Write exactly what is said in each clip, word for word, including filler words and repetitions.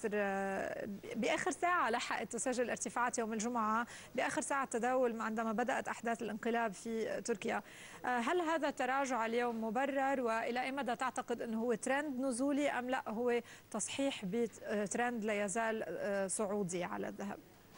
دكتور، بآخر ساعة لحقت تسجل ارتفاعات يوم الجمعة بآخر ساعة تداول عندما بدأت أحداث الانقلاب في تركيا. هل هذا التراجع اليوم مبرر، وإلى أي مدى تعتقد أنه هو ترند نزولي أم لا هو تصحيح بترند لا يزال صعودي على الذهب؟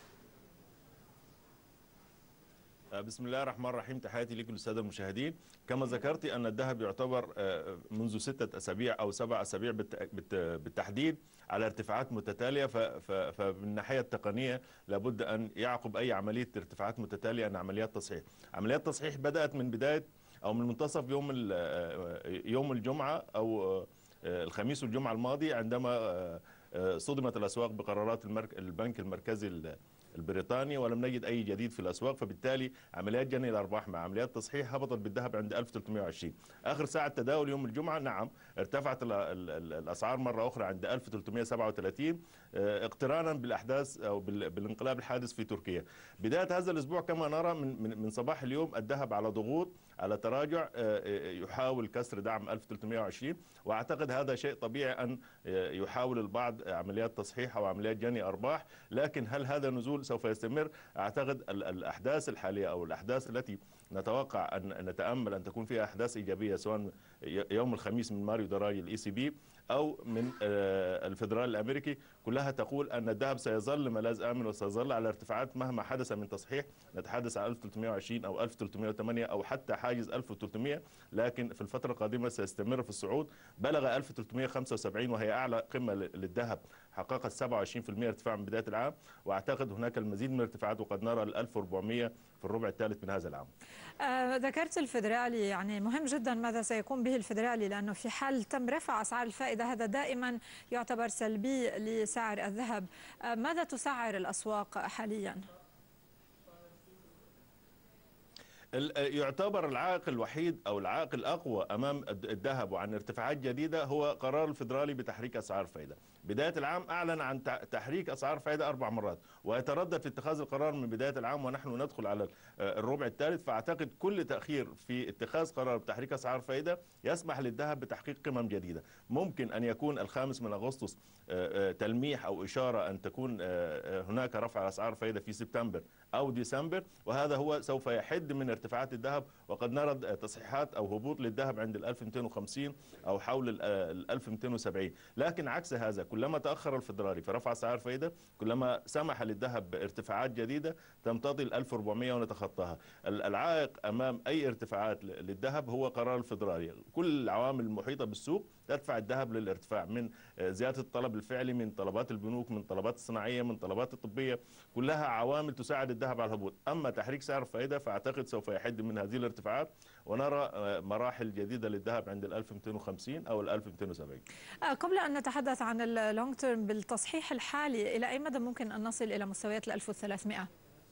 بسم الله الرحمن الرحيم. تحياتي لكم الساده المشاهدين. كما ذكرت ان الذهب يعتبر منذ ستة اسابيع او سبع اسابيع بالتحديد على ارتفاعات متتاليه، فمن الناحيه التقنيه لابد ان يعقب اي عمليه ارتفاعات متتاليه ان عمليات تصحيح. عمليات تصحيح بدات من بدايه او من منتصف يوم يوم الجمعه او الخميس والجمعه الماضي، عندما صدمت الاسواق بقرارات البنك المركزي البريطاني ولم نجد اي جديد في الاسواق، فبالتالي عمليات جني الارباح مع عمليات تصحيح هبطت بالذهب عند ألف وثلاثمئة وعشرين. اخر ساعه تداول يوم الجمعه نعم ارتفعت الاسعار مره اخرى عند ألف وثلاثمئة وسبعة وثلاثين اقترانا بالاحداث او بالانقلاب الحادث في تركيا. بدايه هذا الاسبوع كما نرى من من صباح اليوم الذهب على ضغوط، على تراجع، يحاول كسر دعم ألف وثلاثمئة وعشرين، واعتقد هذا شيء طبيعي ان يحاول البعض عمليات تصحيح او عمليات جني ارباح، لكن هل هذا نزول سوف يستمر؟ اعتقد الاحداث الحاليه او الاحداث التي نتوقع ان نتامل ان تكون فيها احداث ايجابيه سواء يوم الخميس من ماريو دراغي الاي سي بي او من الفدرالي الامريكي، كلها تقول ان الذهب سيظل ملاذ امن وسيظل على ارتفاعات مهما حدث من تصحيح. نتحدث عن ألف وثلاثمئة وعشرين او ألف وثلاثمئة وثمانية او حتى حاجز ألف وثلاثمئة، لكن في الفتره القادمه سيستمر في الصعود. بلغ ألف وثلاثمئة وخمسة وسبعين وهي اعلى قمه للذهب، حققت سبعة وعشرين بالمئة ارتفاع من بدايه العام، واعتقد هناك المزيد من الارتفاعات وقد نرى ال ألف وأربعمئة في الربع الثالث من هذا العام. آه ذكرت الفدرالي، يعني مهم جدا ماذا سيقوم به الفدرالي، لانه في حال تم رفع اسعار الفائده هذا دائما يعتبر سلبي لسعر الذهب. آه ماذا تسعر الاسواق حاليا؟ يعتبر العائق الوحيد او العائق الاقوى امام الذهب وعن ارتفاعات جديده هو قرار الفدرالي بتحريك اسعار الفائده. بدايه العام اعلن عن تحريك اسعار الفائده اربع مرات ويتردد في اتخاذ القرار من بدايه العام ونحن ندخل على الربع الثالث، فاعتقد كل تاخير في اتخاذ قرار بتحريك اسعار الفائده يسمح للذهب بتحقيق قمم جديده. ممكن ان يكون الخامس من اغسطس تلميح او اشاره ان تكون هناك رفع اسعار الفائده في سبتمبر او ديسمبر، وهذا هو سوف يحد من ارتفاعات الذهب، وقد نرى تصحيحات او هبوط للذهب عند ال ألف ومئتين وخمسين او حول ال ألف ومئتين وسبعين. لكن عكس هذا كلما تاخر الفدرالي في رفع اسعار الفائده كلما سمح للذهب بارتفاعات جديده تمتطي ال ألف وأربعمئة ونتخطاها. العائق امام اي ارتفاعات للذهب هو قرار الفدرالي. كل العوامل المحيطه بالسوق تدفع الذهب للارتفاع، من زياده الطلب الفعلي، من طلبات البنوك، من طلبات الصناعيه، من طلبات الطبيه، كلها عوامل تساعد الذهب على الهبوط. اما تحريك سعر الفائده فاعتقد سوف يحد من هذه الارتفاعات ونرى مراحل جديده للذهب عند ال ألف ومئتين وخمسين او ال ألف ومئتين وسبعين. قبل ان نتحدث عن اللونج تيرم بالتصحيح الحالي، الى اي مدى ممكن ان نصل الى مستويات ال ألف وثلاثمئة؟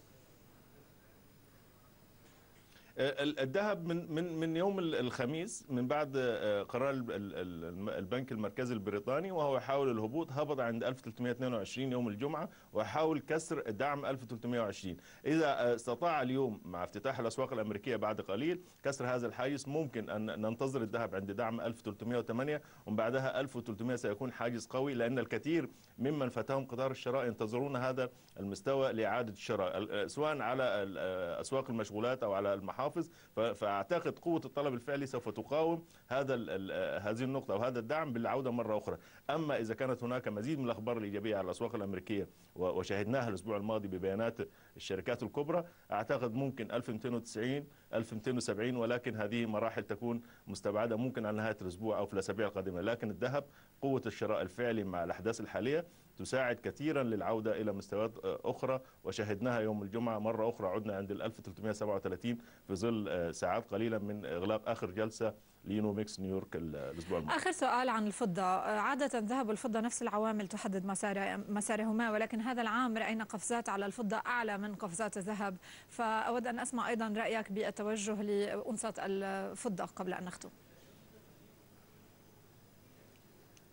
الذهب من من من يوم الخميس من بعد قرار البنك المركزي البريطاني وهو يحاول الهبوط، هبط عند ألف وثلاثمئة واثنين وعشرين يوم الجمعه ويحاول كسر دعم ألف وثلاثمئة وعشرين. اذا استطاع اليوم مع افتتاح الاسواق الامريكيه بعد قليل كسر هذا الحاجز، ممكن ان ننتظر الذهب عند دعم ألف وثلاثمئة وثمانية ومن بعدها ألف وثلاثمئة سيكون حاجز قوي، لان الكثير ممن فتهم قطار الشراء ينتظرون هذا المستوى لاعاده الشراء سواء على اسواق المشغولات او على المحافظ. فاعتقد قوه الطلب الفعلي سوف تقاوم هذا هذه النقطه وهذا الدعم بالعوده مره اخرى. اما اذا كانت هناك مزيد من الاخبار الايجابيه على الاسواق الامريكيه وشاهدناها الاسبوع الماضي ببيانات الشركات الكبرى، اعتقد ممكن ألف ومئتين وتسعين ألف ومئتين وسبعين، ولكن هذه مراحل تكون مستبعده ممكن على نهايه الاسبوع او في الاسابيع القادمه. لكن الذهب قوه الشراء الفعلي مع الاحداث الحاليه تساعد كثيرا للعوده الى مستويات اخرى، وشاهدناها يوم الجمعه مره اخرى عدنا عند ال ألف وثلاثمئة وسبعة وثلاثين في ظل ساعات قليله من اغلاق اخر جلسه لينو ميكس نيويورك الاسبوع الماضي. اخر سؤال عن الفضه، عاده الذهب والفضه نفس العوامل تحدد مسار مسارهما، ولكن هذا العام راينا قفزات على الفضه اعلى من قفزات الذهب، فاود ان اسمع ايضا رايك بالتوجه لأونصة الفضه قبل ان نختم.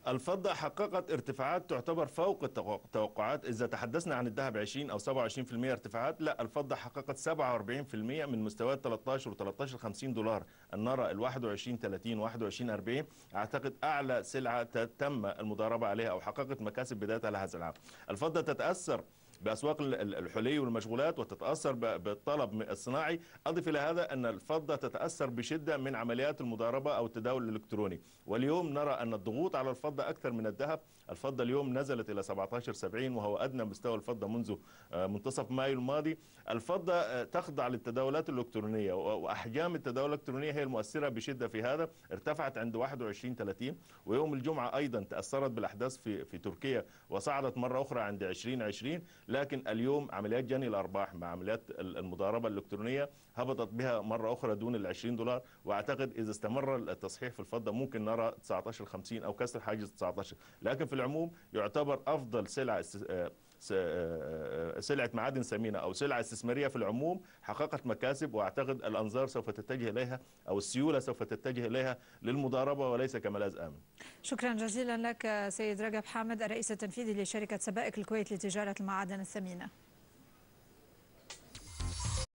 الفضة حققت ارتفاعات تعتبر فوق التوقعات. إذا تحدثنا عن الذهب عشرين أو سبعة وعشرين بالمئة ارتفاعات، لا، الفضة حققت سبعة وأربعين بالمئة من مستويات ثلاثة عشر و13 خمسين دولار. أن نرى ال واحد وعشرين ثلاثين واحد وعشرين أربعين أعتقد أعلى سلعة تم المضاربة عليها أو حققت مكاسب بدايتها لهذا العام. الفضة تتأثر بأسواق الحلي والمشغولات وتتأثر بالطلب الصناعي. أضف إلى هذا أن الفضة تتأثر بشدة من عمليات المضاربة أو التداول الإلكتروني، واليوم نرى أن الضغوط على الفضة أكثر من الذهب. الفضة اليوم نزلت إلى سبعة عشر سبعين وهو أدنى مستوى الفضة منذ منتصف مايو الماضي. الفضة تخضع للتداولات الإلكترونية، وأحجام التداول الإلكترونية هي المؤثرة بشدة في هذا. ارتفعت عند واحد وعشرين ثلاثين، ويوم الجمعة أيضا تأثرت بالأحداث في في تركيا وصعدت مرة أخرى عند عشرين عشرين. لكن اليوم عمليات جني الأرباح مع عمليات المضاربة الإلكترونية هبطت بها مرة أخرى دون ال عشرين دولار. وأعتقد إذا استمر التصحيح في الفضة ممكن نرى تسعة عشر خمسين أو كسر حاجز تسعة عشر. لكن في العموم يعتبر أفضل سلعة سلعة معادن ثمينة أو سلعة استثمارية في العموم حققت مكاسب، وأعتقد الأنظار سوف تتجه إليها أو السيولة سوف تتجه إليها للمضاربة وليس كملاذ آمن. شكرا جزيلا لك سيد رجب حامد، الرئيس التنفيذي لشركة سبائك الكويت لتجارة المعادن الثمينة.